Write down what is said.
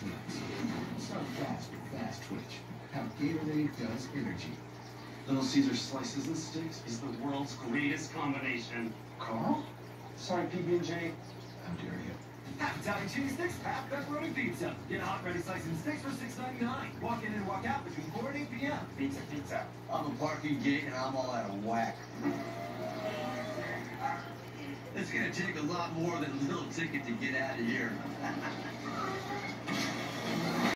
nuts. Start fast with Fast Twitch. How Gatorade does energy. Little Caesar slices and sticks is the world's greatest combination. Carl? Sorry, PB&J. How dare you? Half Italian cheese sticks, half pepperoni pizza. Get hot, ready slicing sticks for $6.99. Walk in and walk out between 4 and 8 p.m. Pizza, pizza. I'm a parking gate and I'm all out of whack. It's gonna take a lot more than a little ticket to get out of here.